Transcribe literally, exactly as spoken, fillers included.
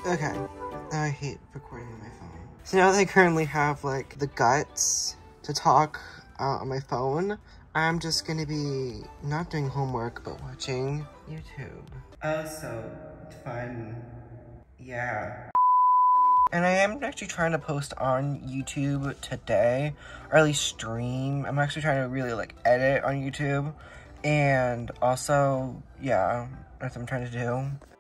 Okay, I hate recording on my phone. So now that I currently have like the guts to talk uh, on my phone, I'm just gonna be not doing homework, but watching YouTube. Oh, so fun. Yeah. And I am actually trying to post on YouTube today, or at least stream. I'm actually trying to really like edit on YouTube. And also, yeah, that's what I'm trying to do.